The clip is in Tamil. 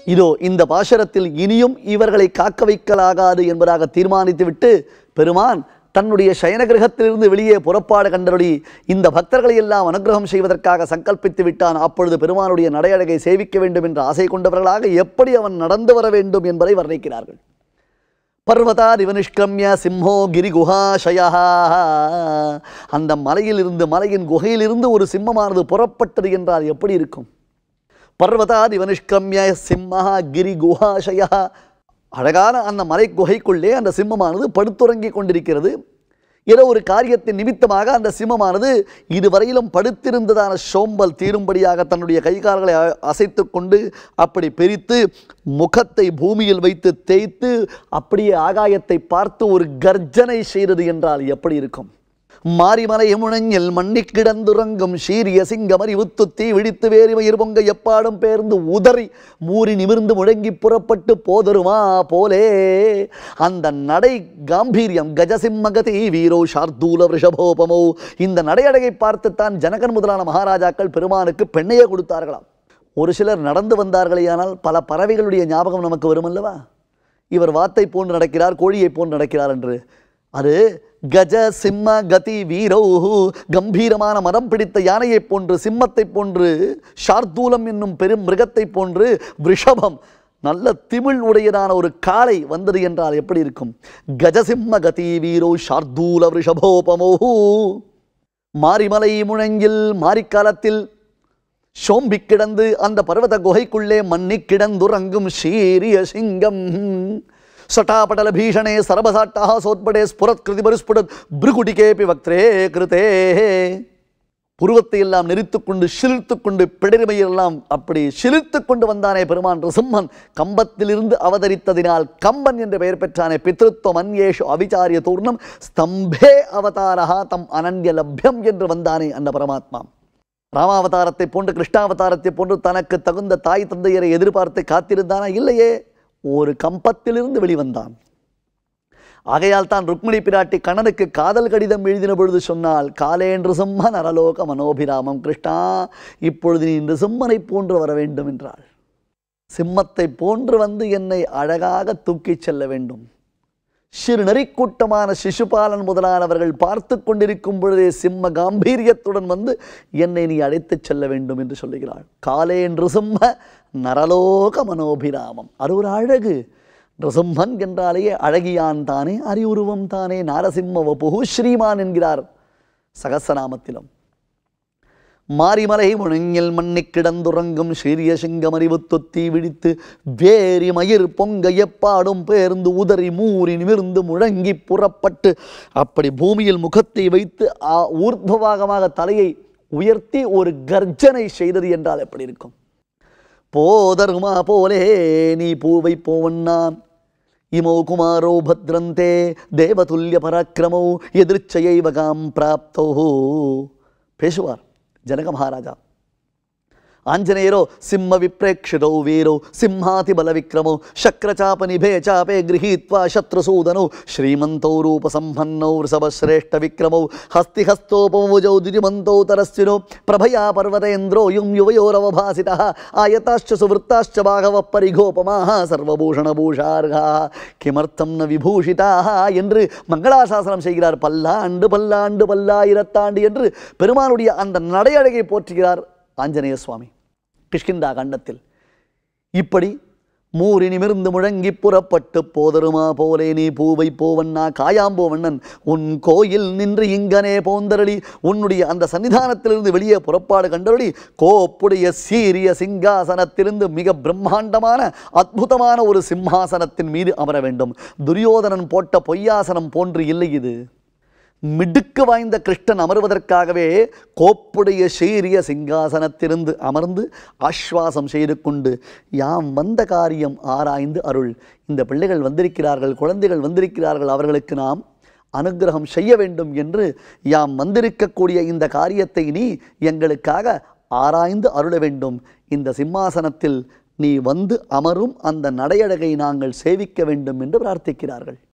இதோ இந்த பாசரத்தில் இனியும் இவர்களை காக்க வைக்கலாகாது என்பதாக தீர்மானித்துவிட்டு பெருமான் தன்னுடைய சயன கிரகத்திலிருந்து வெளியே புறப்பாடு கண்டருளி இந்த பக்தர்களை எல்லாம் அனுகிரகம் செய்வதற்காக சங்கல்பித்து விட்டான். அப்பொழுது பெருமானுடைய நடையழகை சேவிக்க வேண்டும் என்ற ஆசை கொண்டவர்களாக எப்படி அவன் நடந்து வர வேண்டும் என்பதை வர்ணிக்கிறார்கள். பர்வதாதிவ நிஷ்கிரம்ய சிம்ஹோ கிரி குஹாஷயா. அந்த மலையிலிருந்து மலையின் குகையிலிருந்து ஒரு சிம்மமானது புறப்பட்டது என்றால் எப்படி இருக்கும்? பர்வதாதிவ நிஷ்கிரம்ய சிம்மஹா கிரி குஹாஷயா. அழகான அந்த மலை குகைக்குள்ளே அந்த சிம்மமானது படுத்துறங்கி கொண்டிருக்கிறது. ஏதோ ஒரு காரியத்தின் நிமித்தமாக அந்த சிம்மமானது இதுவரையிலும் படுத்திருந்ததான சோம்பல் தீரும்படியாக தன்னுடைய கைகால்களை அசைத்து கொண்டு அப்படி பிரித்து முகத்தை பூமியில் வைத்து தேய்த்து அப்படியே ஆகாயத்தை பார்த்து ஒரு கர்ஜனை செய்தது என்றால் எப்படி இருக்கும்? மாரிமலை முழங்கில் மண்ணி கிடந்துறங்கும் சீரிய சிங்கமரி உத்துத்தி விழித்து வேறிமயிர் பொங்க எப்பாடும் பேர்ந்து உதறி மூறி நிமிர்ந்து முழங்கி புறப்பட்டு போதருமா போலே அந்த நடை காம்பீரியம் கஜசிம்மகதி வீரோ ஷார்தூல ரிஷபோபமோ. இந்த நடையழகை பார்த்துத்தான் ஜனகன் முதலான மகாராஜாக்கள் பெருமானுக்கு பெண்ணையே கொடுத்தார்களாம். ஒரு சிலர் நடந்து வந்தார்களேயானால் பல பறவைகளுடைய ஞாபகம் நமக்கு வரும் அல்லவா? இவர் வாத்தை போன்று நடக்கிறார், கோழியை போன்று நடக்கிறார் என்று. அது கஜ சிம்ம கதி வீரோ, கம்பீரமான மரம் பிடித்த யானையை போன்று, சிம்மத்தை போன்று, ஷார்தூலம் என்னும் பெரும் மிருகத்தை போன்று, ரிஷபம் நல்ல திமிழ் உடையதான ஒரு காளை வந்தது என்றால் எப்படி இருக்கும்? கஜசிம்ம கதி வீரோ ஷார்தூல ரிஷபோபமோ. மாரிமலை முழங்கில் மாரிக்காலத்தில் சோம்பி கிடந்து அந்த பர்வத குகைக்குள்ளே மண்ணி கிடந்துறங்கும் சீரிய சிங்கம். சட்டாபடல பீஷணே சரபசாட்டா சோத்படே ஸ்புரத் கிருதி பருஸ்புடத் பிருகுடிகேபி வக்திரே கிருதே. புருவத்தை எல்லாம் நெறித்து கொண்டு சிலிர்த்து கொண்டு பிடரிமையெல்லாம் அப்படி சிலிர்த்து கொண்டு வந்தானே பெருமான் ரிசிம்மன். கம்பத்திலிருந்து அவதரித்ததினால் கம்பன் என்று பெயர் பெற்றானே. பித்ருத்வம் அன்யேஷு அவிச்சாரிய தூர்ணம் ஸ்தம்பே அவதாரஹா தம் அனன்ய லப்யம் என்று வந்தானே அந்த பரமாத்மா. ராமாவதாரத்தை போன்று கிருஷ்ணாவதாரத்தை போன்று தனக்கு தகுந்த தாய் தந்தையரை எதிர்பார்த்து காத்திருந்தானா? இல்லையே, ஒரு கம்பத்திலிருந்து வெளிவந்தான். ஆகையால் தான் ருக்மிணி பிராட்டி கண்ணனுக்கு காதல் கடிதம் எழுதின பொழுது சொன்னால், காலே நிருசிம்ம நரலோக மனோபிராமம் கிருஷ்ணா, இப்பொழுது நீ நிருசிம்மனை போன்று வர வேண்டும் என்றாள். சிம்மத்தை போன்று வந்து என்னை அழகாக தூக்கிச் செல்ல வேண்டும். சிறு நெறிக்கூட்டமான சிசுபாலன் முதலானவர்கள் பார்த்து கொண்டிருக்கும் பொழுதே சிம்ம காம்பீரியத்துடன் வந்து என்னை நீ அழைத்துச் செல்ல வேண்டும் என்று சொல்லுகிறாள். காலே நிருசிம்ம நரலோக மனோபிராமம். அது ஒரு அழகு. நிருசிம்மன் என்றாலேயே அழகியான் தானே, அறிவுருவம் தானே. நாரசிம்ம வபுஹு ஸ்ரீமான் என்கிறார் சகஸ்ரநாமத்திலும். மாரிமலை முழங்கில் மண்ணி கிடந்துறங்கும் சீரிய சிங்கமறிவு தொத்தி விழித்து வேரி மயிர் பொங்க எப்பாடும் பேர்ந்து உதறி மூறி நிமிர்ந்து முழங்கி புறப்பட்டு அப்படி பூமியில் முகத்தை வைத்து ஊர்த்வபாகமாக தலையை உயர்த்தி ஒரு கர்ஜனை செய்தது என்றால் எப்படி இருக்கும்? போதருமா போலே நீ பூவை போவண்ணான் இமோ குமாரோ பத்ரந்தே தேவதுல்ய பராக்கிரமோ எதிர்ச்சையை வகாம் பிராப்தோ. பேசுவார் ஜனக மகாராஜா. ஆஞ்சநேயரோ சிம்ம விப்ரேக்ஷிதோ வீரோ சிம்ஹாதி பல விக்ரமோ சக்ரச்சாப நிபே சாபே கிரஹீத்வா சத்ருசூதனோ ஸ்ரீமந்தோ ரூபசம்பன்னோ ரிஷபஸ்ரேஷ்ட விக்ரமோ ஹஸ்திஹஸ்தோபமுஜௌ திதிமந்தோ தரஸ்வினோ பிரபயா பர்வதேந்திரோ யும் யுவயோரவபாசிதா ஆயதாಶ್ಚ சுவೃத்தாಶ್ಚ பாகவ பரிகோபமாக சர்வபூஷணபூஷார்கா கிமர்த்தம் ந விபூஷிதா என்று மங்களாசாசனம் செய்கிறார். பல்லாண்டு பல்லாண்டு பல்லாயிரத்தாண்டு என்று பெருமானுடைய அந்த நடையழகை போற்றுகிறார் ஆஞ்சநேய சுவாமி கிஷ்கிந்தா கண்டத்தில். இப்படி மூறி நிமிர்ந்து முழங்கி புறப்பட்டு போதருமா போலே நீ பூவை போவண்ணா காயாம்போவண்ணன் உன் கோயில் நின்று இங்கனே போந்தரளி. உன்னுடைய அந்த சன்னிதானத்திலிருந்து வெளியே புறப்பாடு கண்டருளி கோப்புடைய சீரிய சிங்காசனத்திலிருந்து மிக பிரம்மாண்டமான அற்புதமான ஒரு சிம்ஹாசனத்தின் மீது அமர வேண்டும். துரியோதனன் போட்ட பொய்யாசனம் போன்று இல்லை இது. மிடுக்கு வாய்ந்த கிருஷ்ணன் அமர்வதற்காகவே கோப்புடைய சீரிய சிங்காசனத்திலிருந்து அமர்ந்து ஆஸ்வாசம் செய்து கொண்டு யாம் வந்த காரியம் ஆராய்ந்து அருள். இந்த பிள்ளைகள் வந்திருக்கிறார்கள், குழந்தைகள் வந்திருக்கிறார்கள், அவர்களுக்கு நாம் அனுகிரகம் செய்ய வேண்டும் என்று யாம் வந்திருக்கக்கூடிய இந்த காரியத்தை நீ எங்களுக்காக ஆராய்ந்து அருள வேண்டும். இந்த சிம்மாசனத்தில் நீ வந்து அமரும் அந்த நடையழகை நாங்கள் சேவிக்க வேண்டும் என்று பிரார்த்திக்கிறார்கள்.